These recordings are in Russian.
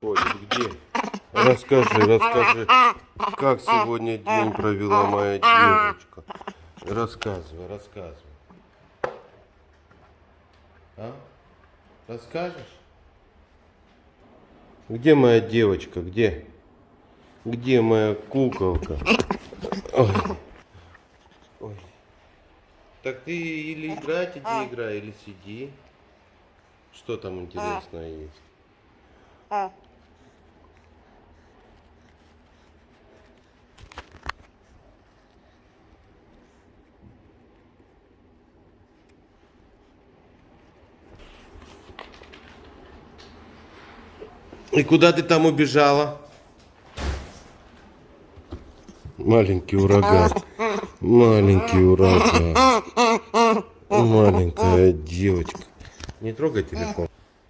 Где? Расскажи, как сегодня день провела моя девочка. Рассказывай. А? Расскажешь? Где моя девочка? Где? Где моя куколка? Ой. Так ты или играть, иди играй, или сиди. Что там интересного есть? И куда ты там убежала? Маленький ураган. Маленькая девочка. Не трогай телефон.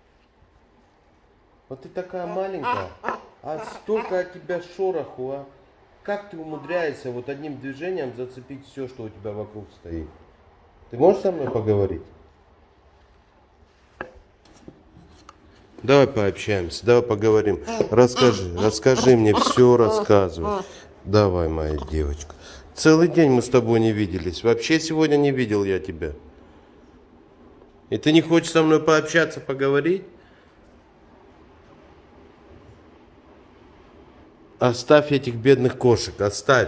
Вот ты такая маленькая, а столько от тебя шороху, а? Как ты умудряешься вот одним движением зацепить все, что у тебя вокруг стоит? Ты можешь со мной поговорить? Давай пообщаемся, давай поговорим. Расскажи мне, все рассказывай. Давай, моя девочка. Целый день мы с тобой не виделись. Вообще сегодня не видел я тебя. И ты не хочешь со мной пообщаться, поговорить? Оставь этих бедных кошек, оставь.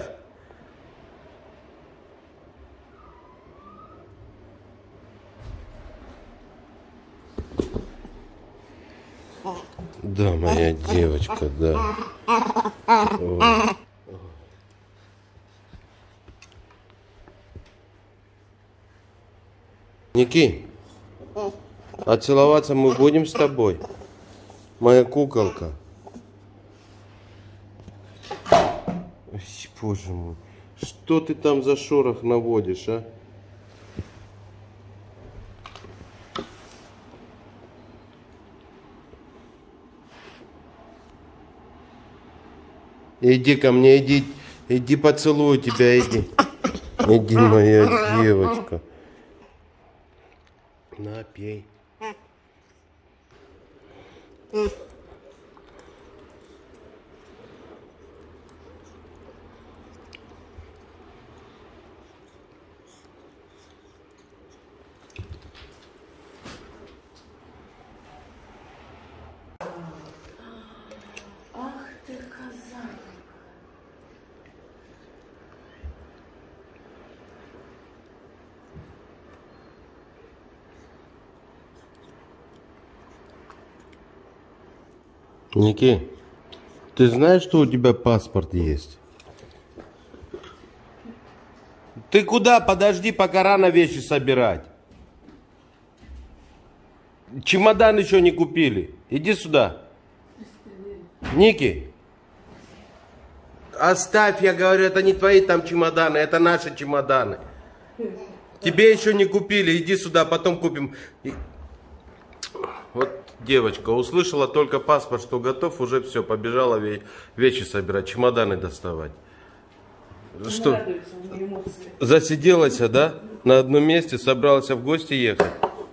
Да, моя девочка, да. Ой. Ники, а целоваться мы будем с тобой? Моя куколка. Ой, боже мой, что ты там за шорох наводишь, а? Иди ко мне, иди поцелую тебя, иди. Иди, моя девочка. На, пей. Ах ты, коза. Ники, ты знаешь, что у тебя паспорт есть? Ты куда? Подожди, пока рано вещи собирать. Чемодан еще не купили. Иди сюда. Ники, оставь, я говорю, это не твои там чемоданы, это наши чемоданы. Тебе еще не купили, иди сюда, потом купим. Вот девочка услышала только паспорт, что готов, уже все, побежала вещи собирать, чемоданы доставать. Что? Засиделась, да? На одном месте, собралась в гости ехать.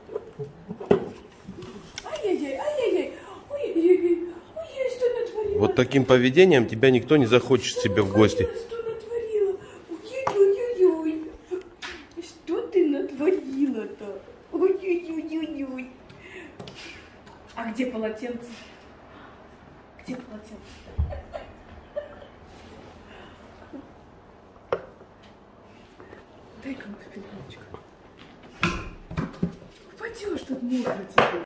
Вот таким поведением тебя никто не захочет себе в гости. Что натворила? Ой-ой-ой-ой. Что ты натворила-то? Ой-ой-ой-ой. А где полотенце? Где полотенце? Дай-ка мне пилочку. Упадешь, тут мокро тебе.